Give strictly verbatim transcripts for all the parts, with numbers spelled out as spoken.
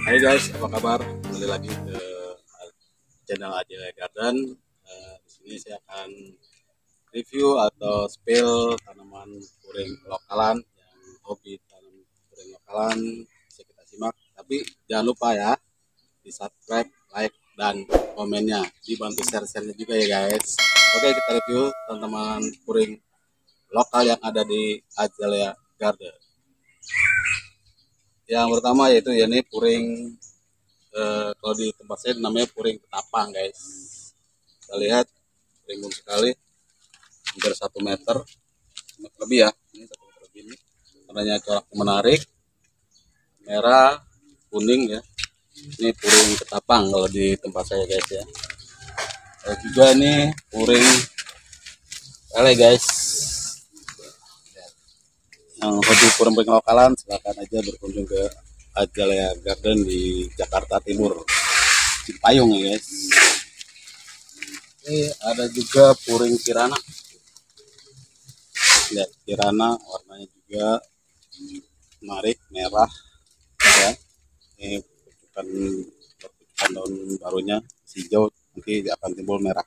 Hai guys, apa kabar? Kembali lagi ke channel Ajila Garden. Eh, di sini saya akan review atau spill tanaman puring lokalan yang hobi tanam puring lokalan. Bisa kita simak. Tapi jangan lupa ya, di subscribe, like, dan komennya. Dibantu share-share juga ya guys. Oke, kita review tanaman puring lokal yang ada di Ajila Garden. Yang pertama yaitu ya ini puring, eh, kalau di tempat saya namanya puring ketapang guys. Kita lihat rimbun sekali, hampir satu meter, meter lebih ya, ini satu meter lebih ini. Warnanya corak menarik, merah, kuning ya. Ini puring ketapang kalau di tempat saya guys ya. Ada juga ini puring lele guys. Yang hobi puring-puring lokalan silahkan aja berkunjung ke Azalea Garden di Jakarta Timur, Cipayung ya guys. Ini ada juga puring kirana. Lihat kirana warnanya juga menarik, merah ya. Ini percikan percikan daun barunya hijau, nanti akan timbul merah.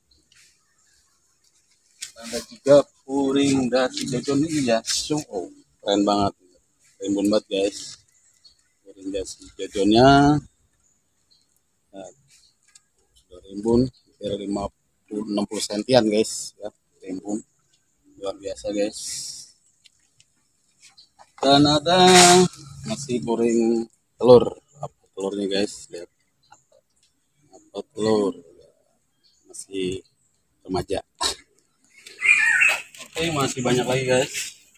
Ada juga puring dasi jojon ini ya, oh keren banget, rimbun banget guys. Puring dasi jojonnya nah, sudah rimbun hampir lima puluh enam puluh sentian guys ya, rimbun luar biasa guys. Dan ada masih puring telur, apa telurnya guys, lihat apa telur masih remaja. Oke, masih banyak lagi guys.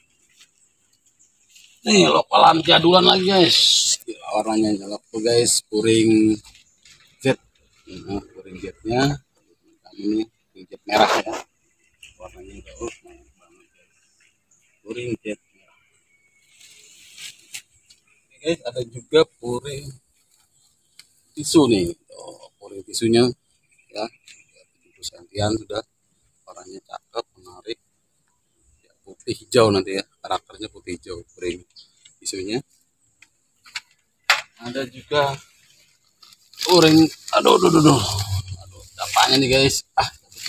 Nih lokalan jadulan lagi guys. Gila, warnanya nyelok tuh guys, puring jet. Nah, puring jetnya ini puring jet merah ya. Warnanya jauh banget guys. Puring jet merah. Oke guys, ada juga puring tisu nih. Oh, puring tisunya ya, tujuh puluh sentian sudah. Warnanya cakep, menarik. Putih hijau nanti ya, karakternya putih hijau puring isunya. Ada juga puring, aduh aduh aduh aduh dapatnya nih guys, ah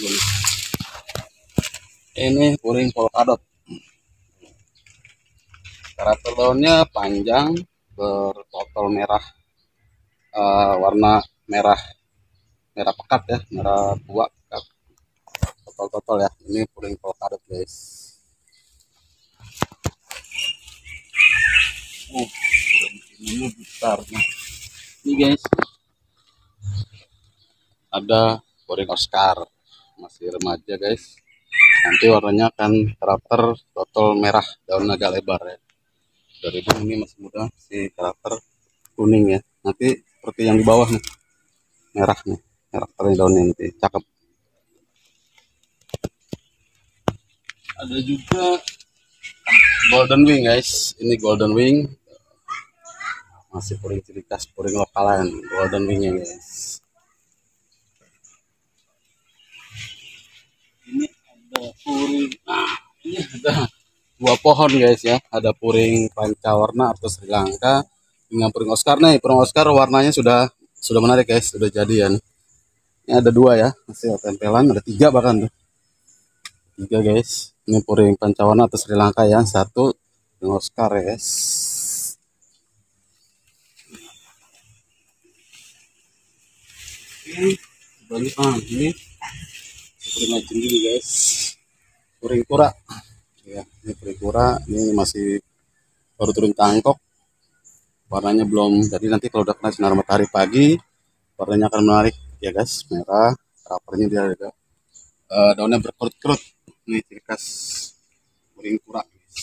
ini puring polkadot. Karakter daunnya panjang, bertotol merah, uh, warna merah merah pekat ya, merah tua pekat, totol-totol ya. Ini puring polkadot guys. Uh, ini besar nih. Ini guys, ada puring Oscar, masih remaja guys. Nanti warnanya akan karakter totol merah, daun agak lebar ya. Dari ini masih muda, si karakter kuning ya. Nanti seperti yang di bawah nih, merah nih karakternya daunnya, nanti cakep. Ada juga golden wing guys, ini golden wing, masih puring ciri khas puring lokalan, golden wingnya guys. Ini ada puring, nah ini ada dua pohon guys ya, ada puring pancawarna atau Sri Lanka dengan puring Oscar. Nih puring Oscar warnanya sudah sudah menarik guys, sudah jadian. Ini ada dua ya, hasil tempelan, ada tiga bahkan tuh, tiga guys. Ini puring pancawarna atau Sri Lanka ya, satu puring Oscar ya guys. Ini banyak, ah ini puring legend juga guys, puring kura ya. Ini puring kura, ini masih baru turun tangkok, warnanya belum. Jadi nanti kalau udah kena sinar matahari pagi, warnanya akan menarik ya guys, merah. Covernya dia ada uh, daunnya berkerut-kerut, ini ciri khas puring kura guys.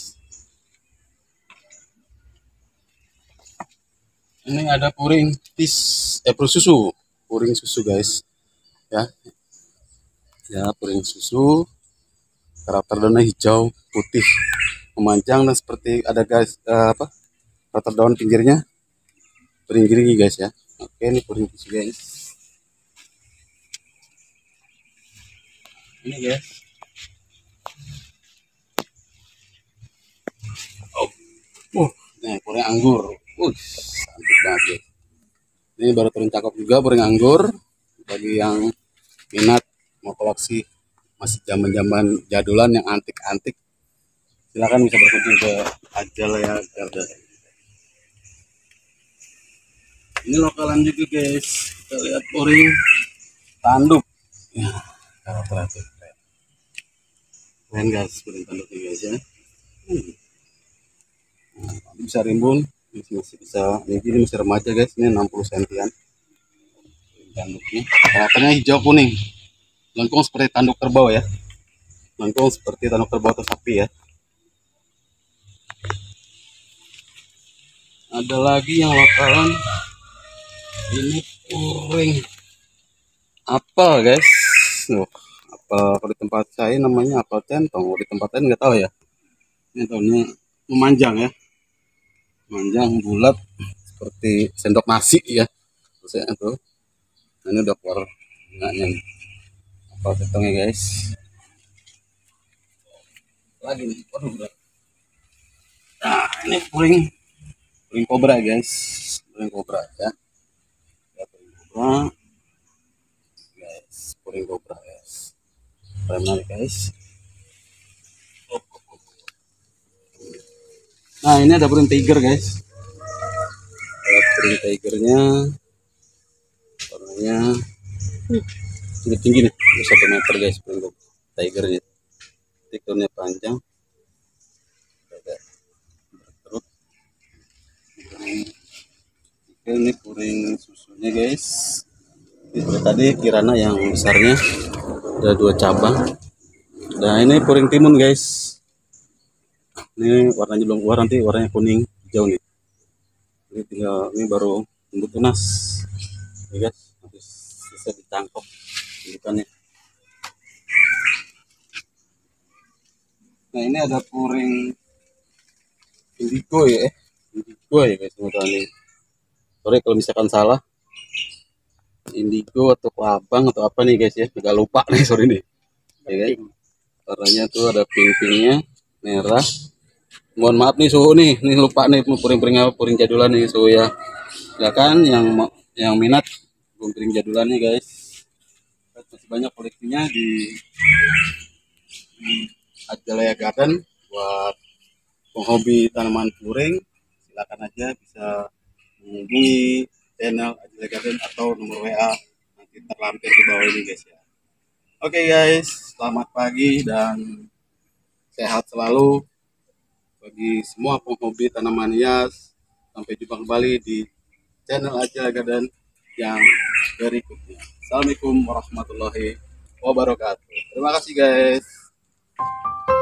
Ini ada puring tis eh puring susu, puring susu guys ya. Ya puring susu, karakter daunnya hijau putih memanjang dan seperti ada guys, uh, apa karakter daun pinggirnya bering-bering guys ya. Oke, ini puring susu guys. Ini guys, oh uh nih puring anggur, uh cantik banget guys. Ini baru turun cakep juga puring anggur. Bagi yang minat mau koleksi masih zaman-zaman jadulan yang antik-antik, silakan bisa berkunjung ke Ajalaya Garden. Ini lokalan juga guys, kita lihat puring tanduk. Ya, karakter keren. Keren guys, puring tanduknya guys ya. Hmm. Nah, bisa rimbun, masih, masih bisa. Ini masih remaja guys, ini enam puluh sentian. Tanduknya, karakternya hijau kuning. Lengkung seperti tanduk kerbau ya. Lengkung seperti tanduk kerbau atau sapi ya. Ada lagi yang lokalan. Ini puring apel guys. Loh, apel kalau di tempat saya namanya apel centong. Kalau di tempat lain nggak tahu ya. Ini tahunnya memanjang ya. Memanjang bulat seperti sendok nasi ya. Terus ya tuh. Nah, ini udah keluar bunganya nih. Apel centongnya guys. Lagi nih. Waduh, berat. Nah, ini puring puring kobra guys. Puring kobra ya. Ya, puring kobra. Guys, puring kobra guys. Keren banget guys. Nah, ini ada puring tiger guys. Ada puring tigernya, warnanya sudah tinggi nih, satu meter guys. Puring tigernya, tigernya panjang, ada berkerut. Ini puring susunya guys. Ini tadi Kirana yang besarnya, ada dua cabang. Nah, ini puring timun guys. Ini warnanya belum keluar, nanti warnanya kuning hijau nih. Ini tinggal, ini baru tumbuh tunas ya guys, habis bisa ditangkap ikannya. Nah, ini ada puring indigo ya eh indigo ya guys, teman-teman ini. Sorry kalau misalkan salah, indigo atau kelabang atau apa nih guys ya, agak lupa nih sorry nih ya guys. Warnanya tuh ada pink-pinknya, merah. Mohon maaf nih suhu nih, nih lupa nih puring-puring apa, puring jadulan nih suhu ya. Silakan yang yang minat puring jadulannya guys. Masih banyak koleksinya di, di Ajalaya Garden buat penghobi tanaman puring. Silakan aja bisa menghubungi channel Ajalaya Garden atau nomor W A nanti terlampir di bawah ini guys ya. Oke okay guys, selamat pagi dan sehat selalu bagi semua penghobi tanaman hias. Sampai jumpa kembali di channel Ajalaya Garden yang berikutnya. Assalamualaikum warahmatullahi wabarakatuh. Terima kasih guys.